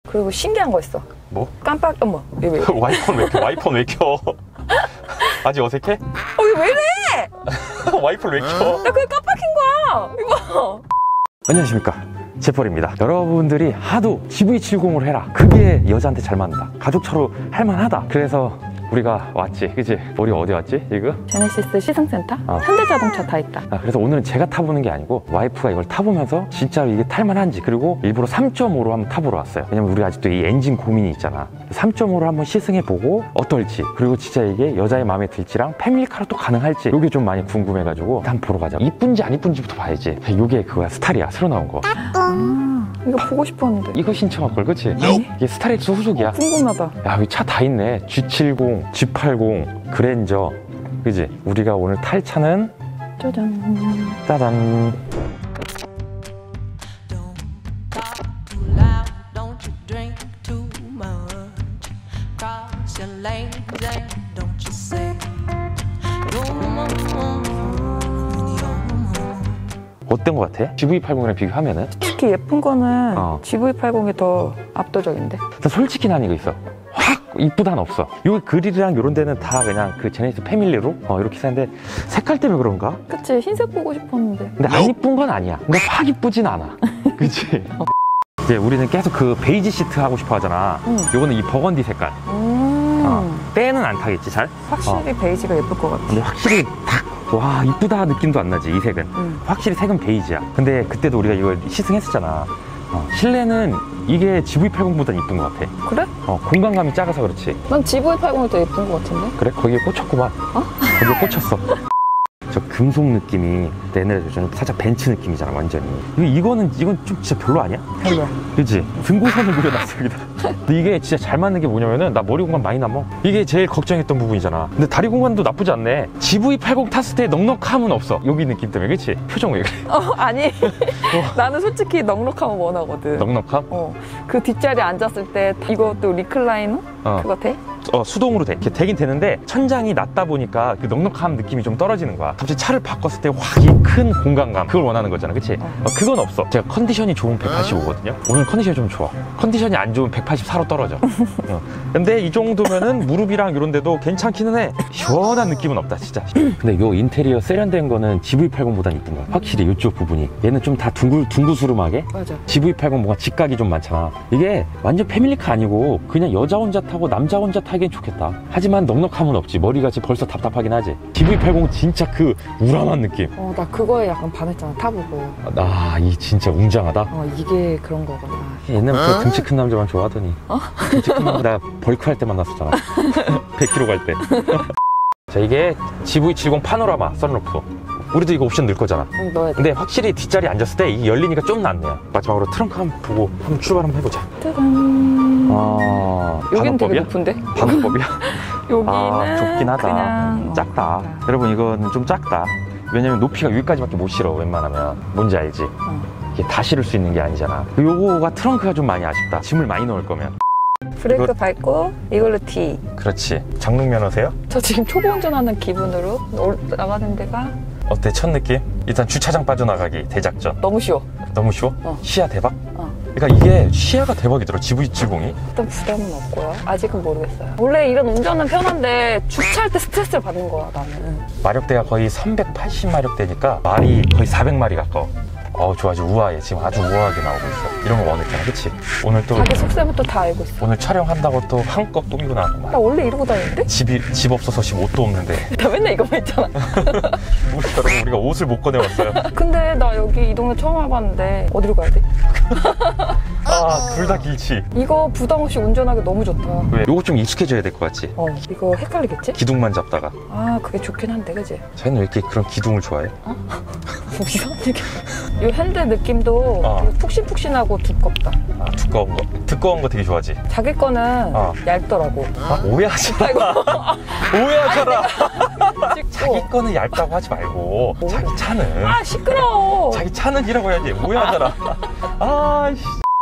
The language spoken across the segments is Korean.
그리고 신기한 거 있어. 뭐? 깜빡, 어머. 왜? 와이폰 왜 켜? 아직 어색해? 이거 왜 이래? 와이프를 왜 켜? 나 그게 깜빡인 거야. 이거. 안녕하십니까, 제펄입니다. 여러분들이 하도 GV70을 해라, 그게 여자한테 잘 맞는다, 가족차로 할만하다, 그래서 우리가 왔지, 그치? 우리 어디 왔지, 이거? 제네시스 시승센터? 현대자동차 다 있다. 그래서 오늘은 제가 타보는 게 아니고 와이프가 이걸 타보면서 진짜로 이게 탈만한지, 그리고 일부러 3.5로 한번 타보러 왔어요. 왜냐면 우리가 아직도 이 엔진 고민이 있잖아. 3.5로 한번 시승해보고 어떨지, 그리고 진짜 이게 여자의 마음에 들지랑 패밀리카로 또 가능할지, 이게 좀 많이 궁금해가지고 한번 보러 가자. 이쁜지 안 이쁜지부터 봐야지. 이게 그거야, 스타리아, 새로 나온 거. 이거 보고 싶었는데. 이거 신청할 걸, 그치? 이게 스타렉스 후속이야. 궁금하다. 야, 여기 차 다 있네. G70, G80, 그랜저, 그지? 우리가 오늘 탈 차는 짜잔. 짜잔. 어떤 거 같아? GV80이랑 비교하면은? 특히 예쁜 거는 GV80이 더 압도적인데? 솔직히 난 이거 있어. 확 이쁘다는 없어. 요 그릴이랑 요런 데는 다 그냥 그 제네시스 패밀리로 이렇게 사는데, 색깔 때문에 그런가? 그치, 흰색 보고 싶었는데. 근데 안 이쁜 건 아니야. 근데 확 이쁘진 않아. 그치? 이제 우리는 계속 그 베이지 시트 하고 싶어 하잖아. 요거는 이 버건디 색깔. 때는 안 타겠지, 잘? 확실히 베이지가 예쁠 것 같아. 근데 확실히 딱, 와, 이쁘다 느낌도 안 나지, 이 색은. 확실히 색은 베이지야. 근데 그때도 우리가 이거 시승했었잖아. 실내는 이게 GV80보단 이쁜 것 같아. 그래? 공간감이 작아서 그렇지. 난 GV80이 더 예쁜 것 같은데? 그래? 거기에 꽂혔구만. 거기에 꽂혔어. 저 금속 느낌이 옛날에 저는 살짝 벤츠 느낌이잖아, 완전히. 이건 좀 진짜 별로 아니야? 별로야. 그치? 등고선을 그려놨어, 여기다. 근데 이게 진짜 잘 맞는 게 뭐냐면은, 나 머리 공간 많이 남어. 이게 제일 걱정했던 부분이잖아. 근데 다리 공간도 나쁘지 않네. GV80 탔을 때 넉넉함은 없어, 여기 느낌 때문에. 그치? 표정 왜 그래? 아니. 나는 솔직히 넉넉함을 원하거든. 넉넉함? 그 뒷자리에 앉았을 때 이것도 리클라이너? 그거 돼? 수동으로 돼. 이렇게 되긴 되는데, 천장이 낮다 보니까 그 넉넉함 느낌이 좀 떨어지는 거야. 갑자기 차를 바꿨을 때 확 이 큰 공간감, 그걸 원하는 거잖아, 그치? 그건 없어. 제가 컨디션이 좋은 185거든요 오늘 컨디션이 좀 좋아. 컨디션이 안 좋은 184로 떨어져. 근데 이 정도면은 무릎이랑 이런 데도 괜찮기는 해. 시원한 느낌은 없다, 진짜. 근데 요 인테리어 세련된 거는 GV80보단 이쁜 거야, 확실히. 이쪽 부분이, 얘는 좀 다 둥글둥글스름하게. 맞아. GV80 뭔가 직각이 좀 많잖아. 이게 완전 패밀리카 아니고 그냥 여자 혼자 타고 남자 혼자 타기엔 좋겠다. 하지만 넉넉함은 없지. 머리가 지금 벌써 답답하긴 하지. GV80 진짜 그 우람한 느낌. 나 그거에 약간 반했잖아, 타보고. 이 진짜 웅장하다. 이게 그런 거구나. 옛날부터 등치 큰 남자만 좋아하더니. 등치 큰 남자 나 벌크 할 때 만났었잖아. 100km 갈 때. 자, 이게 GV70 파노라마 선루프. 우리도 이거 옵션 넣을 거잖아. 넣어야 돼. 근데 확실히 뒷자리 앉았을 때 이게 열리니까 좀 낫네요. 마지막으로 트렁크 한번 보고 한번 출발 한번 해보자. 짜잔. 여긴 되게 반어법이야? 높은데? 반어법이야? 여기는 좁긴 하다. 그냥 작다. 여러분, 이거는 좀 작다. 왜냐면 높이가 여기까지밖에 못 실어, 웬만하면. 뭔지 알지? 이게 다 실을 수 있는 게 아니잖아. 요거가 트렁크가 좀 많이 아쉽다, 짐을 많이 넣을 거면. 브레이크 밟고 이걸로 T. 그렇지. 장롱 면허세요? 저 지금 초보 운전하는 기분으로 나가는 데가 어때, 첫 느낌? 일단 주차장 빠져나가기 대작전. 너무 쉬워. 너무 쉬워? 시야 대박? 어. 그러니까 이게 시야가 대박이더라, GV70이. 일단 부담은 없고요. 아직은 모르겠어요. 원래 이런 운전은 편한데 주차할 때 스트레스를 받는 거야, 나는. 마력대가 거의 380마력대니까 말이 거의 400마리 가까워. 좋아, 아주 우아해. 지금 아주 우아하게 나오고 있어. 이런 거 원했잖아, 그치? 오늘 또 자기 속셈부터 다 알고 있어. 오늘 촬영한다고 또 한껏 꾸미고 나왔구만. 나 원래 이러고 다니는데? 집 없어서 지금 옷도 없는데. 나 맨날 이거만 있잖아. 우리가 옷을 못 꺼내왔어요. 근데 나 여기 이 동네 처음 와봤는데 어디로 가야 돼? 둘 다 길치. 이거 부담 없이 운전하기 너무 좋다. 왜? 요거 좀 익숙해져야 될 것 같지? 이거 헷갈리겠지? 기둥만 잡다가. 그게 좋긴 한데, 그지? 자기는 왜 이렇게 그런 기둥을 좋아해? 뭐 이상한 얘기. 이 핸들 느낌도 푹신푹신하고 두껍다. 두꺼운 거 되게 좋아하지? 자기 거는 얇더라고. 오해하지 마. 오해하잖아. 자기 찍고. 거는 얇다고 하지 말고 자기 차는 시끄러워. 자기 차는 이라고 해야지. 오해하잖아. 씨.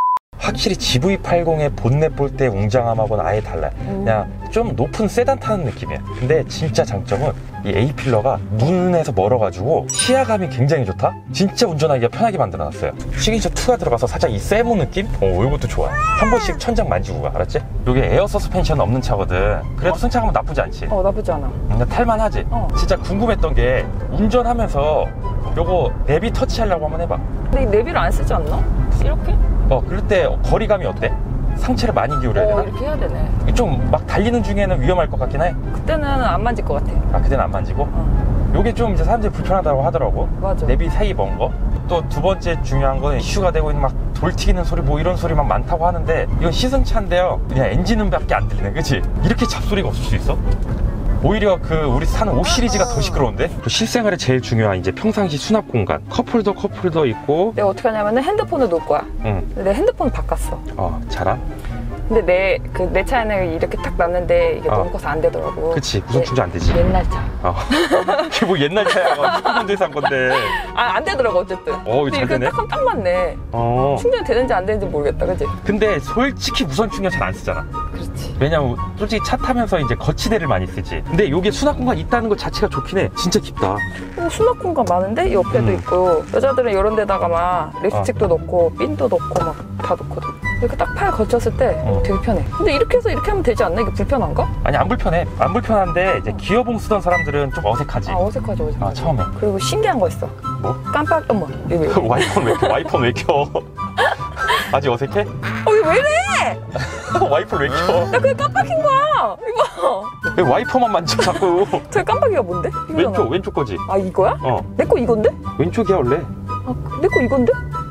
확실히 GV80의 본넷 볼 때 웅장함하고는 아예 달라요. 그냥 좀 높은 세단 타는 느낌이야. 근데 진짜 장점은 이 A필러가 문에서 멀어가지고 시야감이 굉장히 좋다? 진짜 운전하기가 편하게 만들어놨어요. 시그니처 2가 들어가서 살짝 이 세모 느낌? 이것도 좋아. 한 번씩 천장 만지고 가, 알았지? 이게 에어 서스펜션 없는 차거든. 그래도 승차감은 나쁘지 않지? 나쁘지 않아. 근데 탈만하지? 진짜 궁금했던 게 운전하면서 요거 내비 터치하려고 한번 해봐. 근데 이 내비를 안 쓰지 않나? 이렇게? 그럴 때 거리감이 어때? 상체를 많이 기울여야 되나? 이렇게 해야 되네. 좀 막 달리는 중에는 위험할 것 같긴 해. 그때는 안 만질 것 같아. 그때는 안 만지고? 요게 좀 이제 사람들이 불편하다고 하더라고. 맞아. 내비 사이 먼 거. 또 두 번째 중요한 건 이슈가 되고 있는 막 돌 튀기는 소리 뭐 이런 소리만 많다고 하는데 이건 시승차인데요. 그냥 엔진음밖에 안 들리네. 그치? 이렇게 잡소리가 없을 수 있어? 오히려 우리 사는 5 시리즈가 더 시끄러운데? 실생활에 제일 중요한 이제 평상시 수납 공간. 컵홀더 있고. 내가 어떻게 하냐면은 핸드폰을 놓을 거야. 근데 내 핸드폰을 바꿨어. 자랑? 근데 내 차에는 이렇게 탁 놨는데 이게 너무 커서 안 되더라고. 그치. 무선 충전 안 되지. 옛날 차. 이게 뭐 옛날 차야. 6년도에 산 건데. 안 되더라고, 어쨌든. 이거 잘 되네. 이렇게 딱 맞네. 충전이 되는지 안 되는지 모르겠다, 그치? 근데 솔직히 무선 충전 잘 안 쓰잖아. 그렇지. 왜냐면 솔직히 차 타면서 이제 거치대를 많이 쓰지. 근데 요게 수납 공간 있다는 것 자체가 좋긴 해. 진짜 깊다. 수납 공간 많은데 옆에도 있고 여자들은 이런 데다가 막 립스틱도 넣고 핀도 넣고 막 다 넣거든. 이렇게 딱 팔 걸쳤을 때 되게 편해. 근데 이렇게 해서 이렇게 하면 되지 않나? 이게 불편한가? 아니 안 불편해. 안 불편한데 이제 기어봉 쓰던 사람들은 좀 어색하지. 어색하지. 처음에. 그리고 신기한 거 있어. 뭐? 어머 이거 왜? 와이폰 왜 켜? 아직 어색해? 이거 왜 이래? 와이퍼를 왜 켜? 나 그게 깜빡인 거야. 이거. 왜 와이퍼만 만져 자꾸? 저 깜빡이가 뭔데? 이거잖아. 왼쪽 거지. 이거야? 내 거 이건데? 왼쪽이야 원래. 내 거 이건데?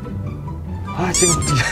지금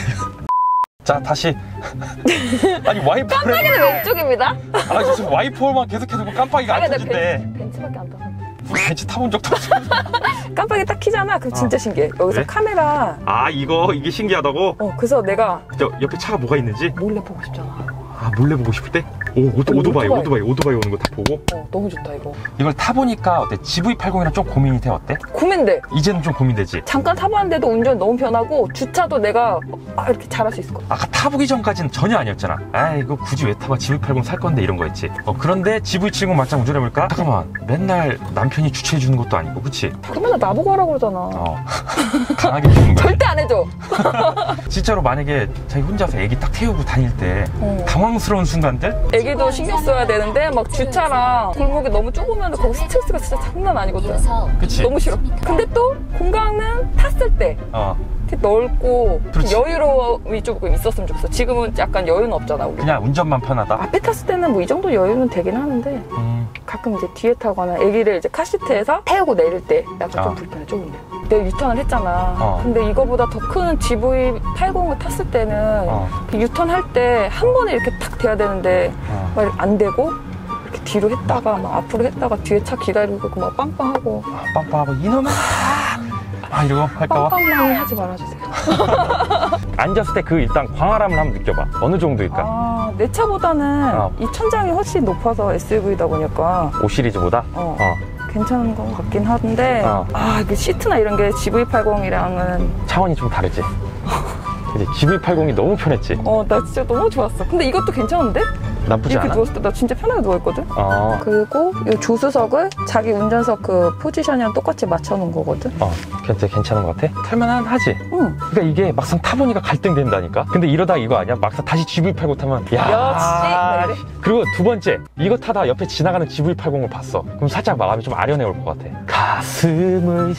자 다시. 아니 와이퍼를. 깜빡이는 왼쪽입니다. 지금 와이퍼만 계속해도 깜빡이가 안 켜진대. 벤츠밖에 안 타서. 벤츠 타본 적도 없어. 깜빡이 딱 키잖아. 그럼 진짜 신기해. 여기서 그래? 카메라. 이게 신기하다고? 그래서 내가 옆에 차가 뭐가 있는지 몰래 보고 싶잖아. 몰래 보고 싶을 때? 오토바이 오는 거 다 보고? 너무 좋다 이거. 이걸 타보니까 어때? GV80이랑 좀 고민이 돼? 어때? 고민돼. 이제는 좀 고민되지? 잠깐 타봤는데도 운전 너무 편하고 주차도 내가 이렇게 잘할 수 있을 것 같아. 아까 타보기 전까지는 전혀 아니었잖아. 이거 굳이 왜 타봐? GV80 살 건데 이런 거 했지. 그런데 GV70 막상 운전해볼까? 잠깐만, 맨날 남편이 주차해주는 것도 아니고, 그치? 그러면 나보고 하라고 그러잖아. 강하게 주는 거야. 절대 안 해줘. 진짜로 만약에 자기 혼자서 애기 딱 태우고 다닐 때 당황스러운 순간들? 애기도 신경 써야 되는데 막 주차랑 골목이 너무 좁으면 거기 스트레스가 진짜 장난 아니거든. 그치? 너무 싫어. 근데 또 공간은 탔을 때 이렇게 넓고 여유로움이 조금 있었으면 좋겠어. 지금은 약간 여유는 없잖아 우리. 그냥 운전만 편하다? 앞에 탔을 때는 뭐 이 정도 여유는 되긴 하는데 가끔 이제 뒤에 타거나 애기를 이제 카시트에서 태우고 내릴 때 약간 좀 불편해. 조금. 내가 유턴을 했잖아. 근데 이거보다 더 큰 GV80을 탔을 때는 그 유턴할 때 한 번에 이렇게 탁 돼야 되는데 막 안 되고 이렇게 뒤로 했다가 막 앞으로 했다가 뒤에 차 기다리고 막 빵빵하고 이놈아 이러고 할까봐? 빵빵만 하지 말아주세요. 앉았을 때 일단 광활함을 한번 느껴봐. 어느 정도일까? 내 차보다는 이 천장이 훨씬 높아서 SUV다 보니까 5 시리즈보다? 괜찮은 것 같긴 한데 그 시트나 이런 게 GV80이랑은 차원이 좀 다르지? 이제 GV80이 너무 편했지? 나 진짜 너무 좋았어. 근데 이것도 괜찮은데? 나쁘지 않아? 이렇게 누웠을 때 나 진짜 편하게 누워있거든? 그리고 이 조수석을 자기 운전석 그 포지션이랑 똑같이 맞춰놓은 거거든? 괜찮은 것 같아? 탈만하지? 응. 그러니까 이게 막상 타보니까 갈등된다니까? 근데 이러다 이거 아니야? 막상 다시 GV80 타면 역시! 그리고 두 번째, 이거 타다 옆에 지나가는 GV80을 봤어. 그럼 살짝 마음이 좀 아련해 올 것 같아. 가슴을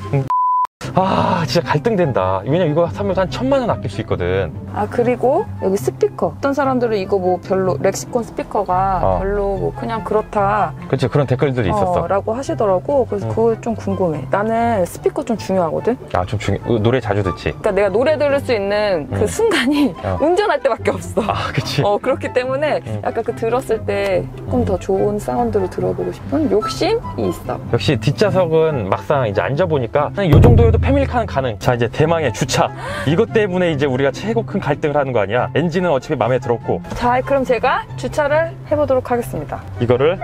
진짜 갈등된다. 왜냐면 이거 사면 한 1,000만 원 아낄 수 있거든. 그리고 여기 스피커. 어떤 사람들은 이거 뭐 별로 렉시콘 스피커가 별로 뭐 그냥 그렇다. 그치, 그런 댓글들이 있었어. 라고 하시더라고. 그래서 그거 좀 궁금해. 나는 스피커 좀 중요하거든? 좀 노래 자주 듣지? 그러니까 내가 노래 들을 수 있는 그 순간이 운전할 때밖에 없어. 그치. 그렇기 때문에 약간 들었을 때 조금 더 좋은 사운드로 들어보고 싶은 욕심이 있어. 역시 뒷좌석은 막상 이제 앉아보니까 이 정도여도 패밀리카는 가능. 자, 이제 대망의 주차. 이것 때문에 이제 우리가 최고 큰 갈등을 하는 거 아니야? 엔진은 어차피 마음에 들었고. 자, 그럼 제가 주차를 해보도록 하겠습니다. 이거를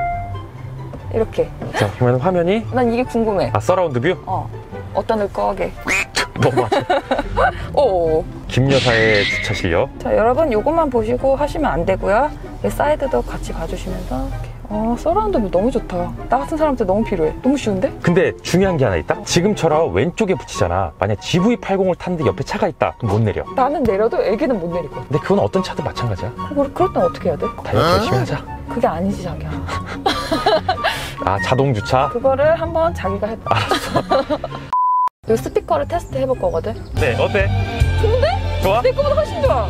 이렇게. 자, 그러면 화면이 난 이게 궁금해. 서라운드 뷰? 어떤을 꺼게. 너무하죠. 오. 김 여사의 주차 실력. 자, 여러분 요것만 보시고 하시면 안 되고요. 이 사이드도 같이 봐주시면서 이렇게. 서라운드 뷰 너무 좋다. 나 같은 사람한테 너무 필요해. 너무 쉬운데? 근데 중요한 게 하나 있다. 지금처럼 왼쪽에 붙이잖아. 만약 GV80을 탔는데 옆에 차가 있다. 그럼 못 내려. 나는 내려도 애기는 못 내릴 거야. 근데 그건 어떤 차도 마찬가지야. 그럴 땐 어떻게 해야 돼? 다이어트 열심히 하자. 그게 아니지, 자기야. 아, 자동 주차? 그거를 한번 자기가 해봐. 알았어. 이 스피커를 테스트 해볼 거거든. 네, 어때? 좋은데? 좋아? 내 거보다 훨씬 좋아.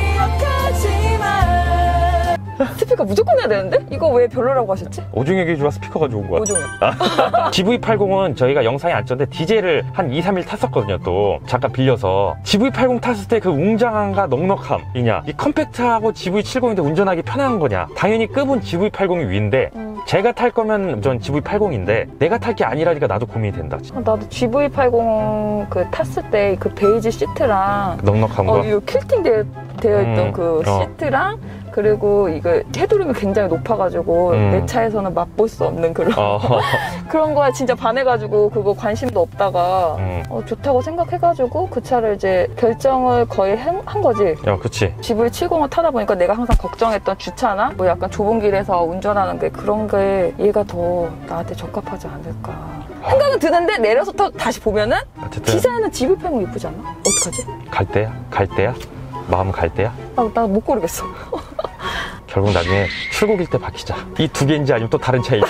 스피커 무조건 해야 되는데? 이거 왜 별로라고 하셨지? 오중혁이 좋아, 스피커가 좋은 거야. 오종혁. GV80은 저희가 영상에 안 쪘는데 디젤을 한 2, 3일 탔었거든요. 또 잠깐 빌려서 GV80 탔을 때 그 웅장함과 넉넉함이냐, 이 컴팩트하고 GV70인데 운전하기 편한 거냐. 당연히 급은 GV80이 위인데 제가 탈 거면 전 GV80인데 내가 탈 게 아니라니까 나도 고민이 된다. 나도 GV80 그 탔을 때 그 베이지 시트랑 그 넉넉한 거. 이 퀼팅 되어 있던 그 시트랑 그리고 이거 헤드룸이 굉장히 높아가지고 내 차에서는 맛볼 수 없는 그런 거에 진짜 반해가지고 그거 관심도 없다가 좋다고 생각해가지고 그 차를 이제 결정을 거의 한 거지. 그치. GV70을 타다 보니까 내가 항상 걱정했던 주차나 뭐 약간 좁은 길에서 운전하는 게 그런 게 얘가 더 나한테 적합하지 않을까 생각은 드는데 내려서 다시 보면은 어쨌든 디자인은 GV80 이쁘지 않아? 어떡하지? 갈 때야? 갈 때야? 마음 갈 때야? 나 못 고르겠어. 결국 나중에 출국일 때 바뀌자. 이 두 개인지 아니면 또 다른 차인지.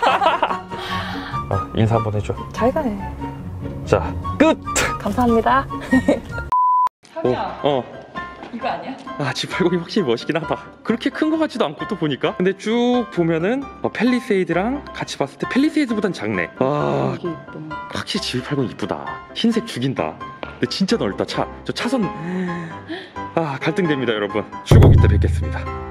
인사 한번 해줘. 잘 가네. 자, 끝! 감사합니다. 오, 이거 아니야? G80이 확실히 멋있긴 하다. 그렇게 큰 거 같지도 않고 또 보니까. 근데 쭉 보면은 팰리세이드랑 같이 봤을 때 팰리세이드보단 작네. 이게 이뻐. 확실히 GV80 이쁘다. 흰색 죽인다. 근데 진짜 넓다. 차. 저 차선 갈등됩니다, 여러분. 출국일 때 뵙겠습니다.